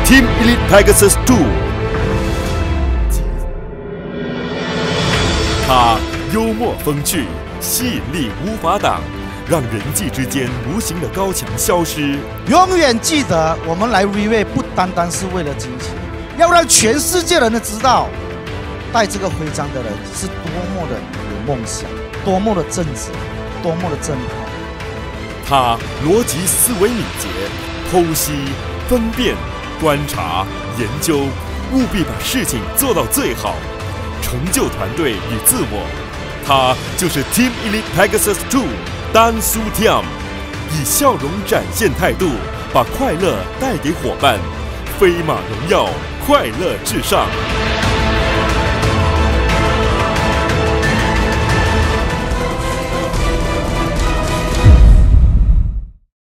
Team Elite Pegasus 2。他幽默风趣，吸引力无法挡，让人际之间无形的高墙消失。 永远记得，我们来 Relay 不单单是为了金钱，要让全世界人都知道，戴这个徽章的人是多么的有梦想，多么的正直，多么的正派。 他逻辑思维敏捷，剖析、分辨、观察、研究，务必把事情做到最好，成就团队与自我。他就是 Team Elite Pegasus 2丹苏 Tiam， 以笑容展现态度，把快乐带给伙伴。飞马荣耀，快乐至上。